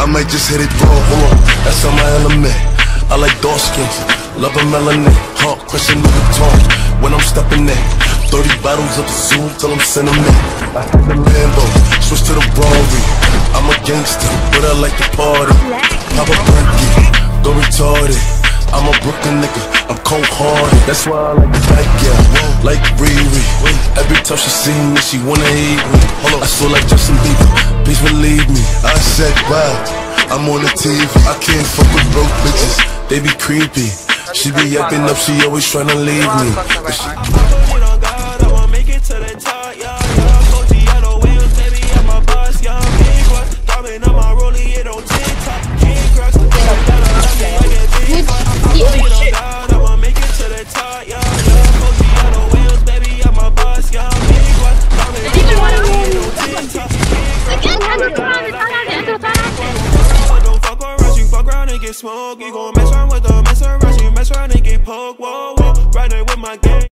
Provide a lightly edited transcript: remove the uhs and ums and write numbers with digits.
I might just hit it raw, hold on, that's on my element. I like dark skins, love a melanin. Heart crushing Louis Vuitton when I'm stepping in. 30 bottles of the Zoom till I'm sentiment. I had the Lambo, switch to the Rari. I'm a gangster, but I like to party. Pop a Berkey, go retarded. I'm a Brooklyn nigga, I'm cold-hearted. That's why I like the back, yeah, like Riri. Every time she see me, she wanna eat me. I feel like Justin Bieber, please believe me. I said, wow, I'm on the TV. I can't fuck with broke bitches, they be creepy. She be yapping up, she always tryna leave me. Smoke, you gon' mess around with the mess around, you mess around and get poked, whoa, whoa, riding with my gang.